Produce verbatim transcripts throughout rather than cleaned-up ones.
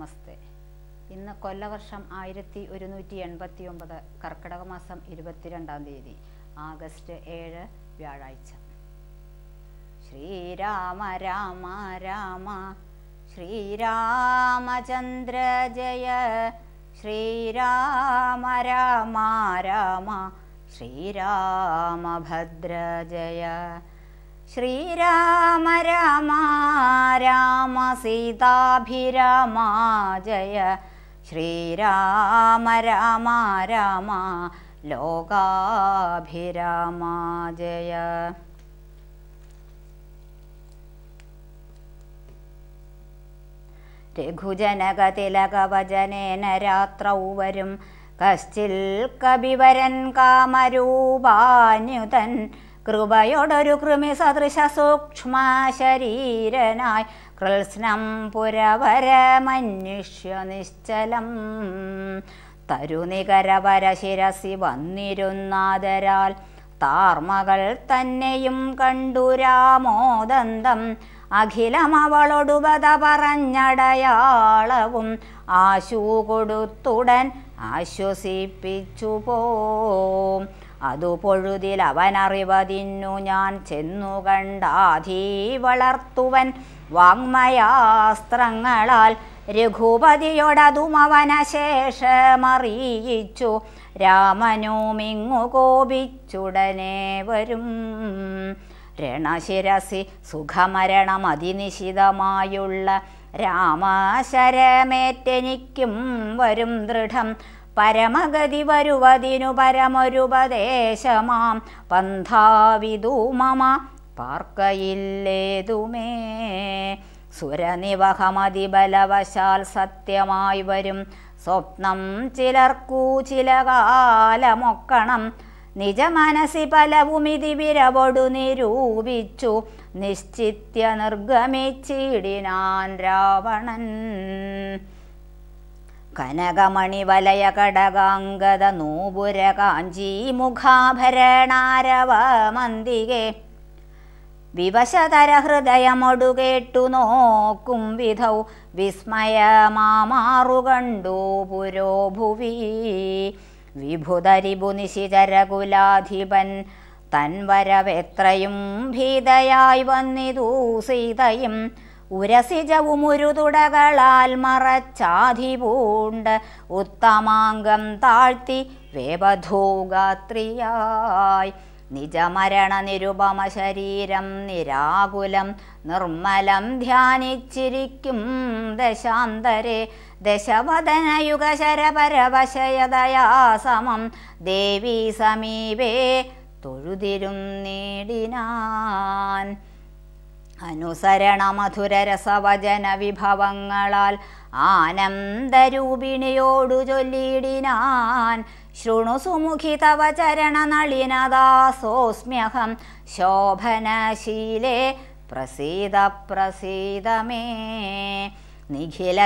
നമസ്തേ. ഇന്ന് കൊല്ലവർഷം ആയിരത്തി ഒരുന്നൂറ്റി എൺപത്തി ഒമ്പത് കർക്കിടക മാസം ഇരുപത്തിരണ്ടാം തീയതി ആഗസ്റ്റ് ഏഴ് വ്യാഴാഴ്ച. ശ്രീരാമ രാമ രാമ ശ്രീരാമചന്ദ്ര ജയ, ശ്രീരാമ രാമ രാമ ശ്രീരാമഭദ്ര ജയ, ശ്രീരാമ രാമ രാമ സീതാഭിരാമ ജയ, ശ്രീരാമ രാമ രാമ ലോകാഭിരാമ ജയ. രഘുജനകതിലകവചനേന രാത്രൗ വരും കശ്ചിൽ കവിവരൻ കാമരൂപാന്യുതൻ, കൃപയോടൊരു കൃമി സദൃശ സൂക്ഷ്മ ശരീരനായി കൃത്സ്നം പുരവരമന്വിഷ്യ നിശ്ചലം തരുനികരവര ശിരസി വന്നിരുന്നാദരാൽ താർമകൾ തന്നെയും കണ്ടു രാമോദന്തം, അഖിലമവളൊടുപത പറഞ്ഞടയാളവും ആശു കൊടുത്തുടൻ ആശ്വസിപ്പിച്ചു പോം. അതു പൊഴുതിൽ അവനറിവതിന്നു ഞാൻ ചെന്നു കണ്ടാധീ വളർത്തുവൻ വാങ്മയാസ്ത്രങ്ങളാൽ, രഘുപതിയോടതും അവനശേഷമറിയിച്ചു രാമനുമിങ്ങു കോപിച്ചുടനെ വരും. രണശിരസി സുഖമരണമതിനിശിതമായുള്ള രാമശരമേറ്റെനിക്കും വരും ദൃഢം, പരമഗതി വരുവതിനു പരമൊരുപദേശമാം പന്ഥാവിദു മമ പാർക്കയില്ലേതുമേ. സുരനിവഹമതിബലവശാൽ സത്യമായി വരും സ്വപ്നം ചിലർക്കു ചില കാലമൊക്കണം, നിജമനസി പലവുമിതി വിരവൊടു നിരൂപിച്ചു നിശ്ചിത്യ നിർഗമിച്ചിടിനാൻ രാവണൻ. കനകമണി വലയ കടകാംഗത നൂപുര കാഞ്ചീ മുഖാഭരണാരവ മന്ദികെ, വിവശതര ഹൃദയമൊടു കേട്ടു നോക്കും വിധൗ വിസ്മയമാമാറു കണ്ടു പുരോഭുവി. വിഭുതരിപു നിശിചരകുലാധിപൻ തൻവരവെത്രയും ഭീതയായി വന്നിതു സീതയും, ഉരസിജവും ഒരു തുടകളാൽ മറച്ചാധിപൂണ്ട് ഉത്തമാംഗം താഴ്ത്തി വേപധൂഗാത്രിയായി. നിജമരണ നിരുപമ ശരീരം നിരാകുലം നിർമ്മലം ധ്യാനിച്ചിരിക്കും ദശാന്തരെ, ദശവദനയുഗശരപരവശയതയാ ദേവീ സമീപേ തൊഴുതിരും നേടിനാൻ. അനുസരണ മധുരരസവചന വിഭവങ്ങളാൽ ആനന്ദരൂപിണിയോടു ചൊല്ലിടിനാൻ, ശൃണു സുമുഖി തവ ചരണനളിനദാസോസ്മ്യഹം ശോഭനശീലേ പ്രസീദ പ്രസീദമേ. നിഖില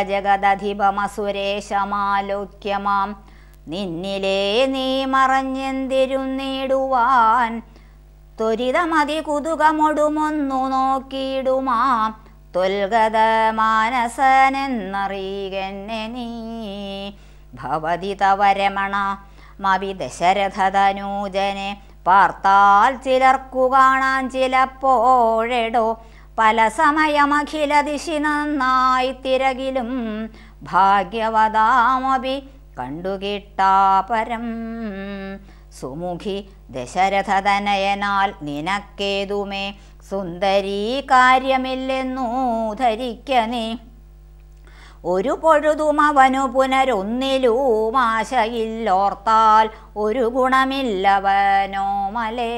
ജഗദധിപമസുരേശമാലോക്യമാം നിന്നിലേ നീ മറഞ്ഞെന്തിരുന്നിടുവാൻ, ത്വരിതമതി കുതുകമൊടുമൊന്നു നോക്കിയിടുമാം ത്വൽഗത മാനസനെന്നറികെന്നെ നീ. ഭവതി തവ രമണ മവി ദശരഥതനൂജനെ പാർത്താൽ ചിലർക്കു കാണാൻ ചിലപ്പോഴെടോ, പല സമയമഖില ദിശി നന്നായി തിരകിലും ഭാഗ്യവതാമപി കണ്ടുകിട്ടാപരം. സുമുഖി ദശരഥതനയനാൽ നിനക്കേതുമേ സുന്ദരീ കാര്യമില്ലെന്നു ധരിക്ക നീ. ഒരു പൊഴുതും അവനു പുനരൊന്നിലും ആശയില്ലോർത്താൽ ഒരു ഗുണമില്ലവനോമലേ.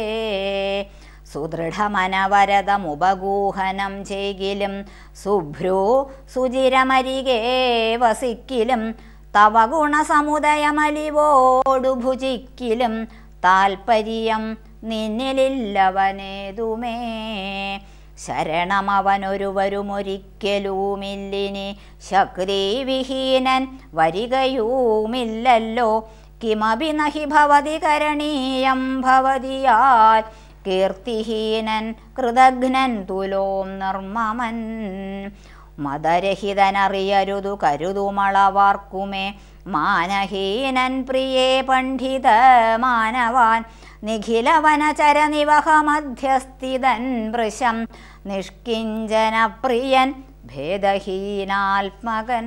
സുദൃഢമനവരതമുപഗൂഹനം ചെയ്കിലും ശുഭ്രൂ സുചിരമരികേ വസിക്കിലും, തവ ഗുണസമുദയമലിവോടു ഭുജിക്കിലും താൽപര്യം നിന്നിലില്ലവനേതുമേ. ശരണമവനൊരുവരുമൊരിക്കലുമില്ലിനി ശക്തിവിഹീനൻ വരികയുമില്ലല്ലോ, കിമപി നഹി ഭവതി കരണീയം ഭവതിയാൽ കീർത്തിഹീനൻ കൃതഘ്നൻ തുലോം നിർമ്മമൻ. മതരഹിതനറിയരുതു കരുതുമളവാർക്കുമേ. മാനഹീനൻ പ്രിയേ പണ്ഡിത മാനവാൻ നിഖിലവനചരനിവഹ മധ്യസ്ഥിതൻ വൃശം നിഷ്കിഞ്ചനപ്രിയൻ ഭേദഹീനാത്മകൻ.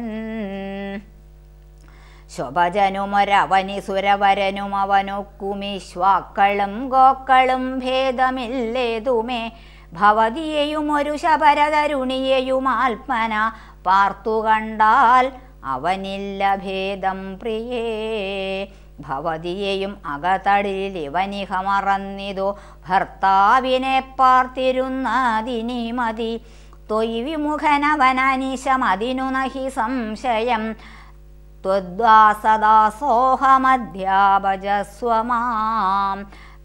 ശോഭജനുമൊരവനി സുരവരനും അവനൊക്കുമിശ്വാക്കളും ഗോക്കളും ഭേദമില്ലേതുമേ. ഭവതിയെയും ഒരു ശബരതരുണിയെയും ആത്മന പാർത്തു കണ്ടാൽ അവനില്ല ഭേദം പ്രിയേ. ഭവതിയെയും അകതടിൽ ഇവനിഹ മറന്നിതോ ഭർത്താവിനെ പാർത്തിരുന്നതിനി മതി. ത്വയി വിമുഖനവനനീശമതിനു നഹി സംശയം. ത്വദ്വാസദാസോഹമധ്യാഭജസ്വമാം.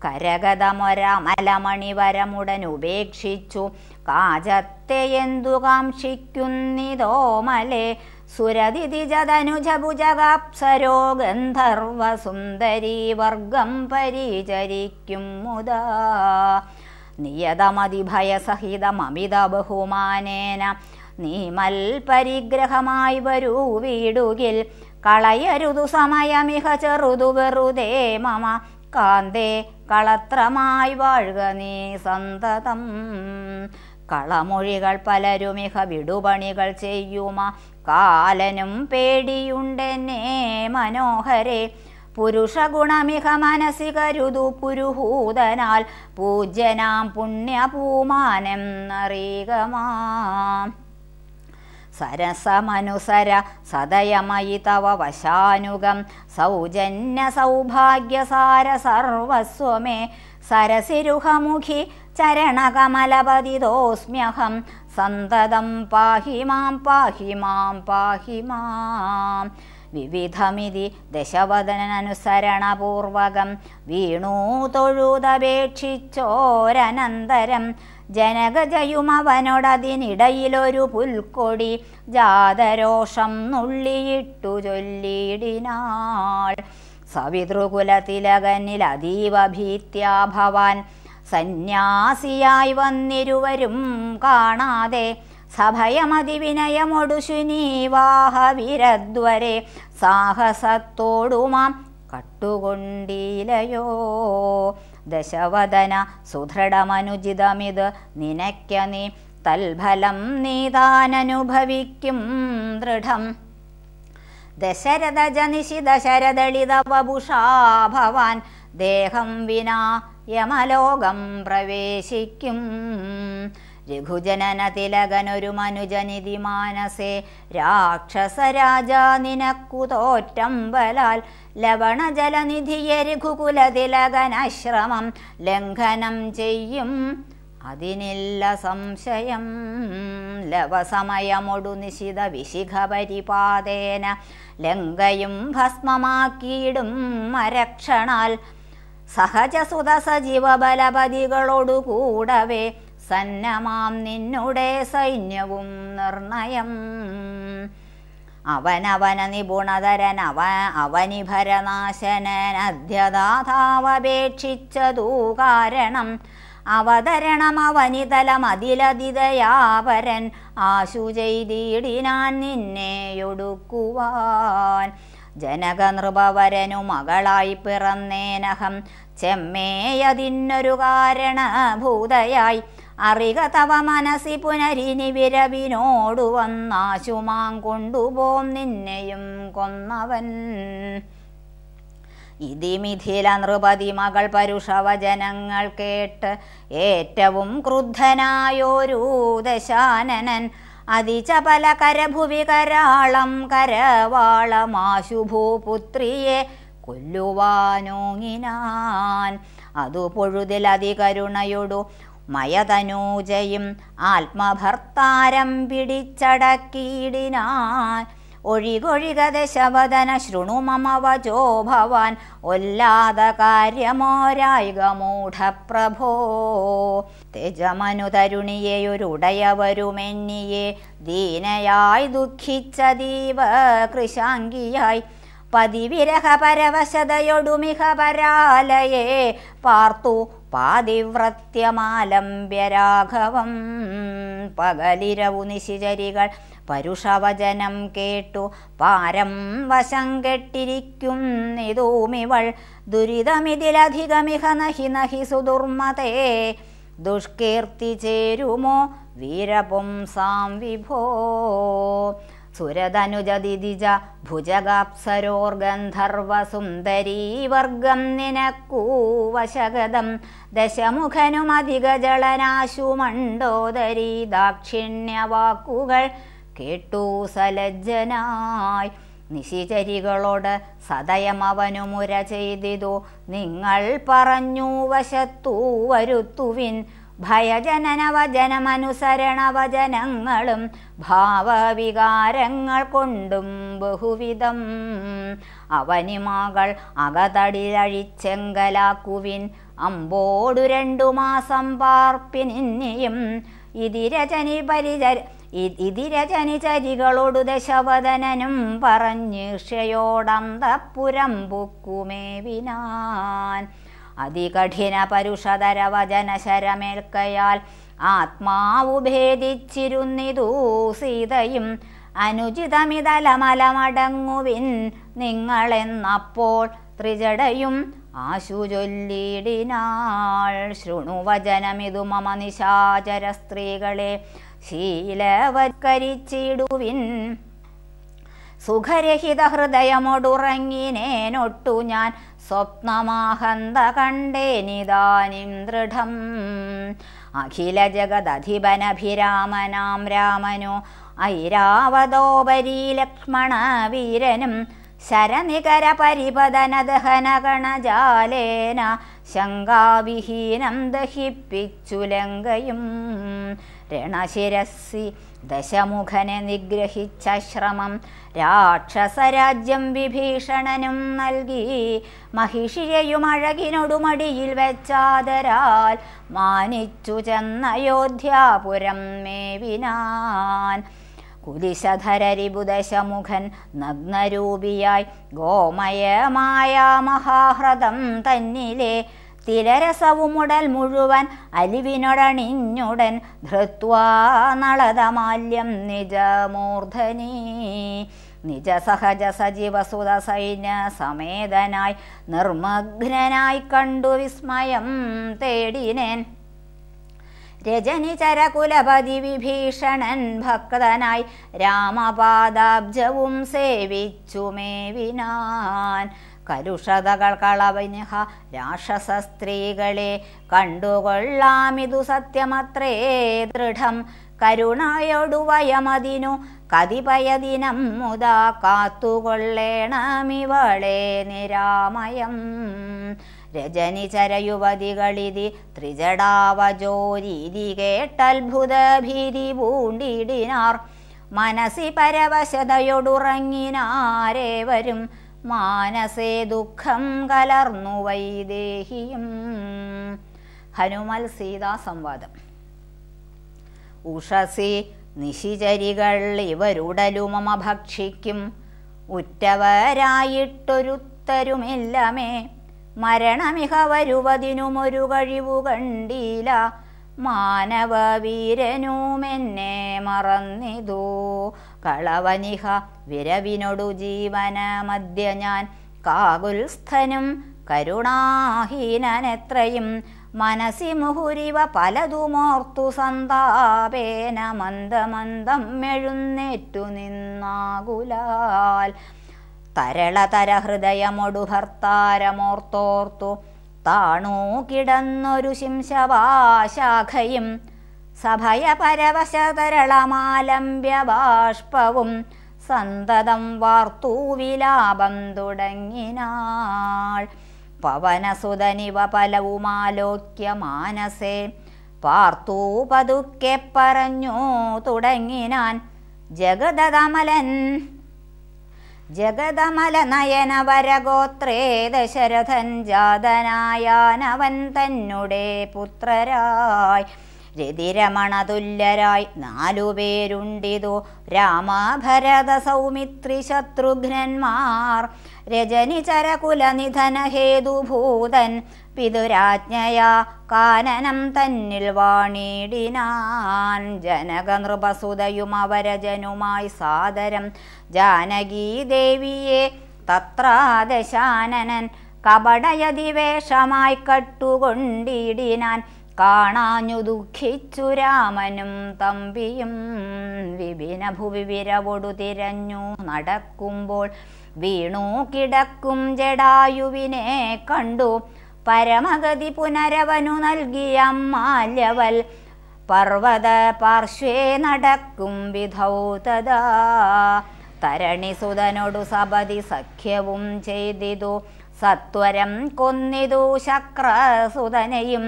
കരഗതമൊരമലമണിവരമുടൻ ഉപേക്ഷിച്ചു കാജത്തെ എന്തു കാക്ഷിക്കുന്നിതോമലെ. സുരതിജതനുജഭുജഗാപ്സരോ ഗന്ധർവസുന്ദരീ വർഗം പരിചരിക്കും മുദാ. നിയതമതിഭയസഹിതമമിത ബഹുമാനേന നീമൽ പരിഗ്രഹമായി വരൂ വീടുകിൽ. കളയരുതു സമയമിഹ ചെറുതു വെറുതേ മമ. കാന്തേ കളത്രമായി വാഴുക നീ സന്തതം. കളമൊഴികൾ പലരുമിഹ വിടുപണികൾ ചെയ്യുമ. കാലനും പേടിയുണ്ടെന്നേ മനോഹരെ. പുരുഷഗുണമിഹ മനസ്സി കരുതു പുരുഹൂതനാൽ. പൂജ്യനാം പുണ്യപൂമാനം നറികമാം. സരസമനുസര സദയമയി തവ വശാനുഗം. സൗജന്യ സൗഭാഗ്യസാര സർവസ്വമേ. സരസിരുഹമുഖി ചരണകമലപതിതോസ്മ്യഹം. സന്തതം പാഹി മാം പാഹി മാം പാഹി മാം. വിവിധമിതി ദശവദനനുസരണപൂർവകം വീണു തൊഴുതപേക്ഷിച്ചോരനന്തരം. ജനകജയുമവനോടതിനിടയിലൊരു പുൽക്കൊടി ജാതരോഷം നുള്ളിയിട്ടു ചൊല്ലിയിടിനാൾ. സവിതൃകുലതിലകനിൽ അതീവ ഭീത്യാ ഭവാൻ. സന്യാസിയായി വന്നിരുവരും കാണാതെ സഭയമതിവിനയമൊടു ശുനീവാഹവിരദ്വരെ സാഹസത്തോടുമാം കട്ടുകൊണ്ടീലയോ. ദശവദന സുദൃഢമനുചിതമിത് നിനയ്ക്ക നീ. തൽഫലം നീതാനനുഭവിക്കും ദൃഢം. ദശരഥജനിശി ദശരഥളിത വപുഷാ ഭവാൻ. ദേഹം വിനാ യമലോകം പ്രവേശിക്കും. രഘുജനന തിലകനൊരു മനുജനിധി മാനസേ. രാക്ഷസരാജാ നിനക്കു തോറ്റമ്പലാൽ. ലവണജലനിധിയെ രഘുകുലതിലകനാശ്രമം ലംഘനം ചെയ്യും അതിനില്ല സംശയം. ലവസമയമൊടു നിശിത വിശിഖ പരിപാതേന ലങ്കയും ഭസ്മമാക്കിയിടും അരക്ഷണാൽ. സഹജസുത സജീവ ബലപതികളോടു കൂടവേ സന്നമാം നിന്നുടെ സൈന്യവും നിർണയം. അവനവന നിപുണതരൻ അവ അവനിഭരനാശനൻ അധ്യദാതാവപേക്ഷിച്ചതൂ കാരണം. അവതരണം അവനിതലമതിലതിദയാപരൻ ആശു ചെയ്തിടിനാൻ നിന്നെയൊടുക്കുവാൻ. ജനകനൃപവരനു മകളായി പിറന്നേനഹം ചെമ്മേയതിന്നൊരു കാരണഭൂതയായി. അറിക തവ മനസ്സി പുനരിനി വിരവിനോടു വന്നാശുമാം കൊണ്ടുപോം നിന്നെയും കൊന്നവൻ. ഇതിമിഥില നൃപതി മകൾ പരുഷവചനങ്ങൾ കേട്ട് ഏറ്റവും ക്രുദ്ധനായോരു ദശാനനൻ. അതിചപല കരഭുവി കരാളം കരവാളമാശുഭൂപുത്രിയെ കൊല്ലുവാനോങ്ങിനാൻ. അതു പൊഴുതിലതികരുണയൊടു മയതനൂജയും ആത്മഭർത്താരം പിടിച്ചടക്കിയിടിനാൻ. ഒഴികൊഴിക ദശവദന ശൃണു മമ വചോ ഭവാൻ. ഒല്ലാത കാര്യമോരായിക മൂഢപ്രഭോ. തെജമനു തരുണിയെയൊരുടയവരുമെന്നിയെ ദീനയായി ദുഃഖിച്ചതീവ കൃശാംഗിയായി. പതിവിരഹ പരവശതയൊടുമിഹ പരാലയെ പാർത്തു പാതിവ്രത്യമാലംബ്യരാഘവം. പകലിരവു നിശിചരികൾ പരുഷവചനം കേട്ടു പാരം വശം കെട്ടിരിക്കുന്നിതൂമിവൾ. ദുരിതമിതിലധികമിഹ നഹി നഹി സുദുർമതേ. ദുഷ്കീർത്തി ചേരുമോ വീരപുംസാം വിഭോ. സുരതനുജദിജ ഭുജഗാപ്സരോർഗന്ധർവസുന്ദരീവർഗം നിനക്കൂ വശഗതം. ദശമുഖനുമധിക ജളനാശു മണ്ഡോദരീ ദാക്ഷിണ്യവാക്കുകൾ കേട്ടു സലജ്ജനായി. നിശിചരികളോട് സദയം അവനു മുര ചെയ്തിതു. നിങ്ങൾ പറഞ്ഞു വശത്തു വരുത്തുവിൻ ഭയജനനവചനമനുസരണവചനങ്ങളും ഭാവവികാരങ്ങൾ കൊണ്ടും ബഹുവിധം. അവനിമകൾ അകതടിലഴിച്ചെങ്കലാക്കുവിൻ അമ്പോടു രണ്ടു മാസം പാർപ്പിനിയും. ഇതിരചനി പരിചര ഇതിരചനിചരികളോടു ദശവദനനും പറഞ്ഞീർഷയോടന്തപ്പുരം ബുക്കുമേവിനാൻ. അതികഠിന പരുഷതരവചന ശരമേൽക്കയാൽ ആത്മാവു ഭേദിച്ചിരുന്നിതു സീതയും. അനുചിതമിതലമലമടങ്ങുവിൻ നിങ്ങളെന്നപ്പോൾ ത്രിജടയും ആശു ചൊല്ലിടിനാൾ. ശൃണുവചനമിതു മമ നിശാചര സ്ത്രീകളെ ശീലവത്കരിച്ചിടുവിൻ. സുഖരഹിത ഹൃദയമൊടുറങ്ങിനേനൊട്ടു ഞാൻ സ്വപ്നമാഹന്ത കണ്ടേനിതാനിം ദൃഢം. അഖില ജഗദധിപനഭിരാമനാം രാമനോ ഐരാവതോപരി ലക്ഷ്മണ വീരനും. ശരനികര പരിപദന ദഹനഗണജാലേന ശങ്കാവിഹീനം ദഹിപ്പിച്ചു ലങ്കയും. രണശിരസി ദശമുഖനെ നിഗ്രഹിച്ച ശ്രമം രാക്ഷസരാജ്യം വിഭീഷണനും നൽകി. മഹിഷിയെയും അഴകിനൊടുമടിയിൽ വെച്ചാദരാൽ മാനിച്ചു ചെന്നയോധ്യാപുരം മേവിനാൻ. കുലിശധരരിബുദശമുഖൻ നഗ്നരൂപിയായി ഗോമയമായ മഹാഹ്രദം തന്നിലെ തിലരസവുമുടൽ മുഴുവൻ അലിവിനൊടണിഞ്ഞുടൻ ധൃത്വാ നളതമാല്യം നിജമൂർധനീ. നിജസഹജ സജീവസുത സൈന്യ സമേതനായി നിർമഗ്നനായി കണ്ടു വിസ്മയം തേടിനേൻ. രജനിചരകുലപതി വിഭീഷണൻ ഭക്തനായി രാമപാദാബ്ജവും സേവിച്ചു മേവിനാൻ. കലുഷതകൾ കളവനിഹ രാക്ഷസ സ്ത്രീകളെ കണ്ടുകൊള്ളാമിതു സത്യമത്രേ ദൃഢം. കരുണയൊടു വയമതിനു കതിപയദിനം മുതാ കാത്തുകൊള്ളേണമിവളെ നിരാമയം. രജനിചരയുവതികളിതി ത്രിജടാവജോരീതി കേട്ടത്ഭുത ഭീതി പൂണ്ടിടിനാർ. മനസി പരവശതയൊടുറങ്ങിനാരേവരും മാനസേ ദുഃഖം കലർന്നു വൈദേഹിയും. ഹനുമൽ സീതാ സംവാദം. ഉഷസി നിശിചരികൾ ഇവരുടലുമമ ഭക്ഷിക്കും. ഉറ്റവരായിട്ടൊരുത്തരുമില്ലമേ മരണമിഹ വരുവതിനുമൊരു കഴിവു കണ്ടീല. മാനവവീരനുമെന്നെ മറന്നിതു കളവനിഹ വിരവിനൊടു ജീവന മധ്യ ഞാൻ. കാകുൽസ്ഥനും കരുണാഹീനനെത്രയും മനസി മുഹുരിവ പലതുമോർത്തു സന്താപേന മന്ദമന്ദം എഴുന്നേറ്റു നിന്നാകുലാൽ. തരളതര ഹൃദയമൊടു ഭർത്താരമോർത്തോർത്തു താണു കിടന്നൊരു ശിംശവാശാഖയും. സഭയപരവശതരളമാലംബ്യ ബാഷ്പവും സന്തതം വാർത്തു വിലാപം തുടങ്ങിനാൾ. പവനസുതനിവ പലവുമാലോക്യ മാനസേ പാർത്തു പതുക്കെ പറഞ്ഞു തുടങ്ങിനാൻ. ജഗദമലൻ ജഗദമല നയന വരഗോത്രേ ദശരഥൻ ജാതനായാനവൻ തന്നുടെ പുത്രരായി. രതിരമണതുല്യരായി നാലുപേരുണ്ടിതു രാമഭരത സൗമിത്രി ശത്രുഘ്നന്മാർ. രജനിചരകുലനിധന ഹേതുഭൂതൻ പിതുരാജ്ഞയാ കാനനം തന്നിൽ വാണിടിനാൻ. ജനകനൃപസുതയും അവരജനുമായി സാദരം ജാനകീദേവിയെ തത്രാദശാനനൻ കപടയതിവേഷമായി കട്ടുകൊണ്ടിടിനാൻ. കാണാഞ്ഞു ദുഃഖിച്ചു രാമനും തമ്പിയും. വിപിന ഭുവി വിരവൊടു തിരഞ്ഞു നടക്കുമ്പോൾ വീണു കിടക്കും ജടായുവിനെ കണ്ടു. പരമഗതി പുനരവനു നൽകിയ മാല്യവൽ പർവ്വത പാർശ്വേ നടക്കും വിധൗ തഥാ. തരണിസുതനോടു സപതി സഖ്യവും ചെയ്തിതു. സത്വരം കൊന്നിതു ശക്രസുതനെയും.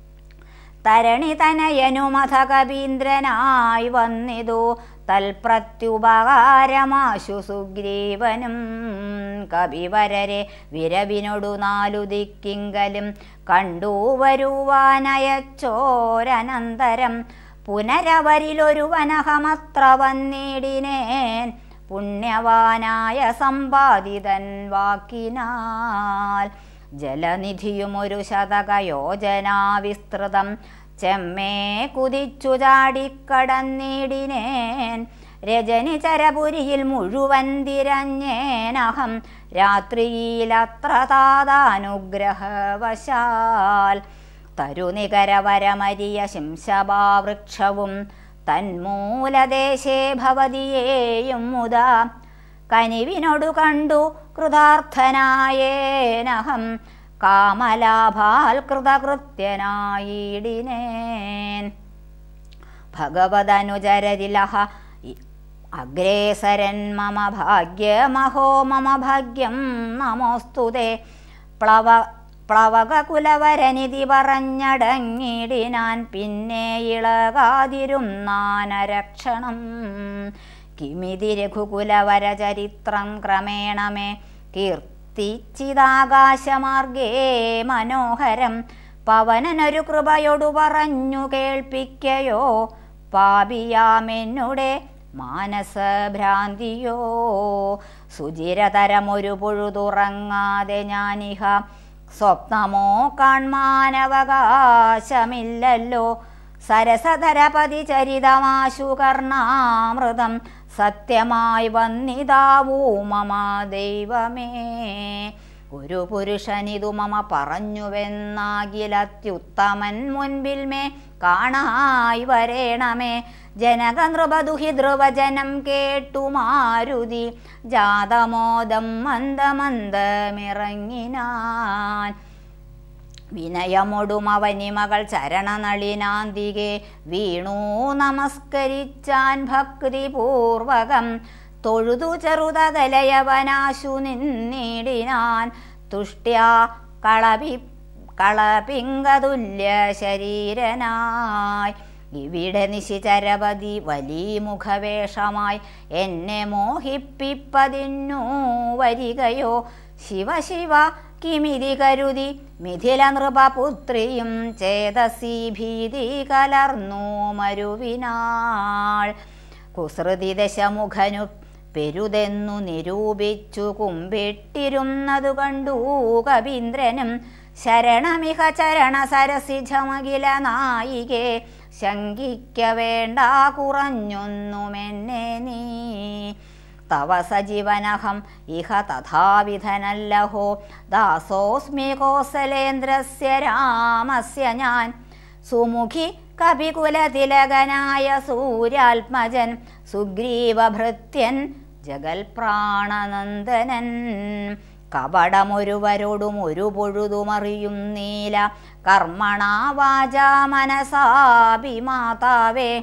തരണിതനയനുമഥ കവീന്ദ്രനായി വന്നിതു. തൽപ്രത്യുപകാരമാശു സുഗ്രീവനും. കവിവരരെ വിരവിനൊടു നാലു ദിക്കിങ്കലും കണ്ടു വരുവാനയച്ചോരനന്തരം. പുനരവരിലൊരു വനഹമത്ര വന്നിടിനേൻ. പുണ്യവാനായ സമ്പാദിതൻ വാക്കിനാൽ. ജലനിധിയുമൊരു ശതകയോജനാ വിസ്തൃതം ചെമ്മേ കുതിച്ചു ചാടിക്കടന്നിടിനേൻ. രജനിചരപുരിയിൽ മുഴുവൻ തിരഞ്ഞേനഹം രാത്രിയിലത്ര താതാനുഗ്രഹവശാൽ. തരുനികരവരമരിയ ശിംശഭാവൃക്ഷവും തന്മൂലദേശേ ഭവതിയേയും മുതാ. കനിവിനൊടു കണ്ടു കൃതാർത്ഥനായേനഹം കാമലാഭാൽ കൃതകൃത്യനായിടിനേൻ. ഭഗവദനുചരരിലഹ അഗ്രേസരൻ മമ ഭാഗ്യമഹോ മമ ഭാഗ്യം നമോസ്തുതേ. പ്ലവ പ്ലവകുലവരനിധി പറഞ്ഞടങ്ങിടിനാൻ. പിന്നെ ഇളകാതിരുന്നാനരക്ഷണം. കിമിതി രഘുകുലവര ചരിത്രം ക്രമേണമേ കീർത്തിച്ചിതാകാശമാർഗേ മനോഹരം. പവനനൊരു കൃപയൊടു പറഞ്ഞു കേൾപ്പിക്കയോ പാപിയാമെന്നുടെ മാനസഭ്രാന്തിയോ. സുചിരതരമൊരു പൊഴുതുറങ്ങാതെ ഞാനിഹ സ്വപ്നമോ കാൺമാനവകാശമില്ലല്ലോ. സരസധരപതി ചരിതമാശു കർണാമൃതം സത്യമായി വന്നിതാവൂ മമ ദൈവമേ. ഒരു പുരുഷനിതു മമ പറഞ്ഞുവെന്നാകിലത്യുത്തമൻ മുൻപിൽ മേ കാണായി വരേണമേ. ജനകനൃപദുഹിതൃവചനം കേട്ടു മാരുതി ജാതമോദം മന്ദമന്ദമിറങ്ങിനാൻ. വിനയമൊടും അവനിമകൾ ചരണനളിനാന്തികെ വീണു നമസ്കരിച്ചാൻ ഭക്തിപൂർവകം. തൊഴുതു ചെറുതകലയവനാശു നിന്നിടിനാൻ. തുഷ്ട്യാ കളപി കളപിംഗതുല്യ ശരീരനായി. ഇവിടെ നിശിചരവതി വലിമുഖവേഷമായി എന്നെ മോഹിപ്പിപ്പതിന്നു വരികയോ. ശിവ ശിവ കിമിതി കരുതി മിഥില നൃപപുത്രിയും ചേതസി ഭീതി കലർന്നു മരുവിനാൾ. കുസൃതി ദശമുഖനു പെരുതെന്നു നിരൂപിച്ചു കുമ്പിട്ടിരുന്നതു കണ്ടു കവീന്ദ്രനും. ശരണമിഹ ചരണ സരസിജമകില നായികെ ശങ്കിക്ക വേണ്ട കുറഞ്ഞൊന്നുമെന്നെ നീ. തവ സജീവനഹം ഇഹ തഥാവിധനല്ലഹോ. ദാസോസ്മി കോസലേന്ദ്രസ്യ രാമസ്യ ഞാൻ. സുമുഖി കപികുലതിലകനായ സൂര്യാത്മജൻ സുഗ്രീവഭൃത്യൻ ജഗൽപ്രാണനന്ദനൻ. കപടമൊരുവരോടും ഒരു പൊഴുതുമറിയും നീല കർമ്മണാ വാചാ മനസാഭിമാതാവേ.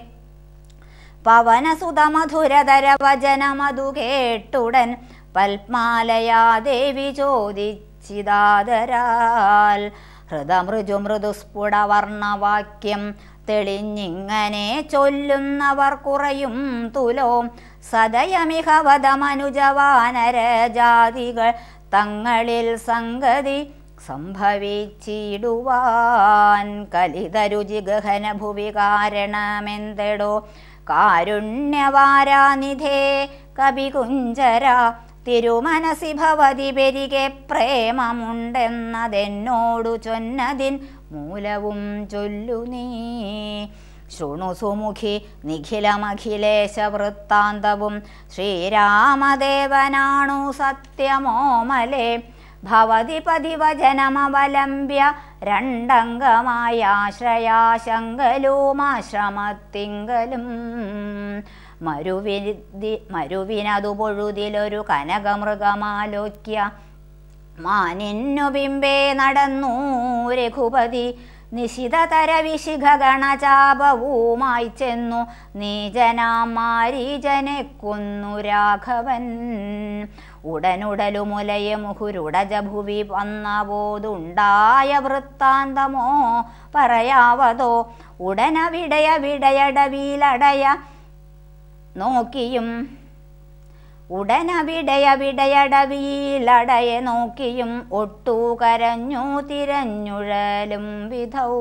പവനസുതമധുരതര വചനമതു കേട്ടുടൻ പത്മാലയാ ദേവി ചോദിച്ചിതാദരാൽ. ഹൃദമൃജു മൃദുസ്ഫുടവർണവാക്യം തെളിഞ്ഞിങ്ങനെ ചൊല്ലുന്നവർ കുറയും തുലോ. സദയമിഹ വദമനുജവാനരജാതികൾ തങ്ങളിൽ സംഗതി സംഭവിച്ചിടുവാൻ കലിതരുചി ഗഹന ഭുവി കാരണമെന്തെടോ കാരുണ്യവാരാനിധേ കവികുഞ്ചര തിരുമനസി ഭവതി പെരികെ പ്രേമമുണ്ടെന്നതെന്നോടു ചൊന്നതിൻ മൂലവും ചൊല്ലു നീ. ശൃണു സുമുഖി നിഖിലമഖിലേശ വൃത്താന്തവും ശ്രീരാമദേവനാണു സത്യമോമലേ ഭവതി പതിവചനമവലംബ്യ രണ്ടംഗമായ ആശ്രയാശങ്കലുമാശ്രമത്തിങ്കലും മരുവിധി മരുവിനതു പൊഴുതിലൊരു കനകമൃഗമാലോക്യ മാനിന്നു ബിംബേ നടന്നു രഘുപതി നിശിതതര വിശിഖ ഗണചാപവുമായി ചെന്നു നീചനാം മാരീചനെ കൊന്നു രാഘവൻ. ഉടനുടലുമുലയെ മുഹുരുടജഭുവി വന്നപോതുണ്ടായ വൃത്താന്തമോ പറയാവതോ ഉടനവിടയവിടയടവിലടയ നോക്കിയും ഉടനവിടയവിടയടവിയിലടയെ നോക്കിയും ഒട്ടു കരഞ്ഞു തിരഞ്ഞുഴലും വിധൗ.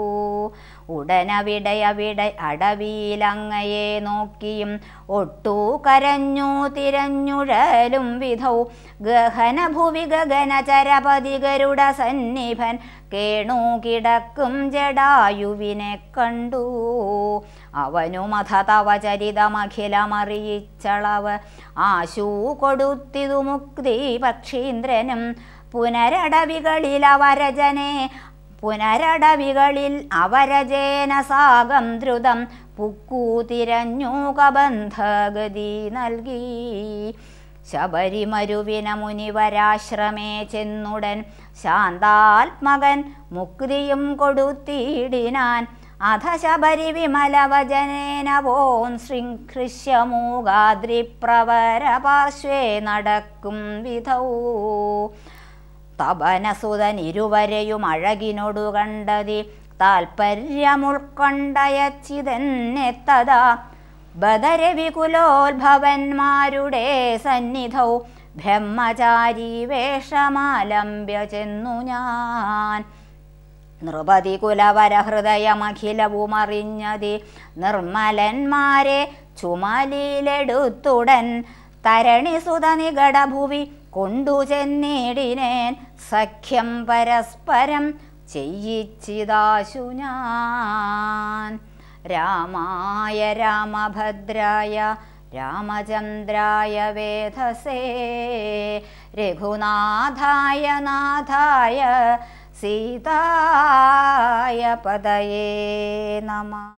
ഉടനവിടയവിട അടവിയിലങ്ങയെ നോക്കിയും ഒട്ടു കരഞ്ഞു തിരഞ്ഞുഴലും വിധൗ. ഗഹനഭുവി ഗഗനചരപതി ഗരുഡ സന്നിഭൻ കേണു കിടക്കും ജടായുവിനെ കണ്ടു. അവനുമഥ തവ ചരിതമഖിലമറിയിച്ചളവ് ആശു കൊടുത്തിതു മുക്തി പക്ഷീന്ദ്രനും. പുനരടവികളിൽ അവരജനെ പുനരടവികളിൽ അവരജേന സാഗം ദ്രുതം പുക്കു തിരഞ്ഞു കബന്ധഗതി നൽകി. ശബരിമരുവിന മുനിവരാശ്രമേ ചെന്നുടൻ ശാന്താത്മകൻ മുക്തിയും കൊടുത്തിടിനാൻ. അധ ശബരി വിമലവചനേന വോൻ ശൃംഖൃശ്യമൂകാദ്രിപ്രവര പാർശ്വേ നടക്കും വിധൗ. തപനസുതനിരുവരെയും അഴകിനൊടു കണ്ടതി താൽപര്യമുൾക്കൊണ്ടയച്ചിതെന്നെത്തതാ ബദരവികുലോത്ഭവന്മാരുടെ സന്നിധൗ ബ്രഹ്മചാരി വേഷമാലംബ്യ ചെന്നു ഞാൻ. നൃപതി കുലവരഹൃദയമഖിലവുമറിഞ്ഞതി നിർമ്മലന്മാരെ ചുമലിലെടുത്തുടൻ തരണിസുത നികടഭുവി കൊണ്ടു ചെന്നിടിനേൻ. സഖ്യം പരസ്പരം ചെയ്യിച്ചിതാശു ഞാൻ. രാമായ രാമഭദ്രായ രാമചന്ദ്രായ വേധസേ രഘുനാഥായ നാഥായ സീതായ പദയേ നമഃ.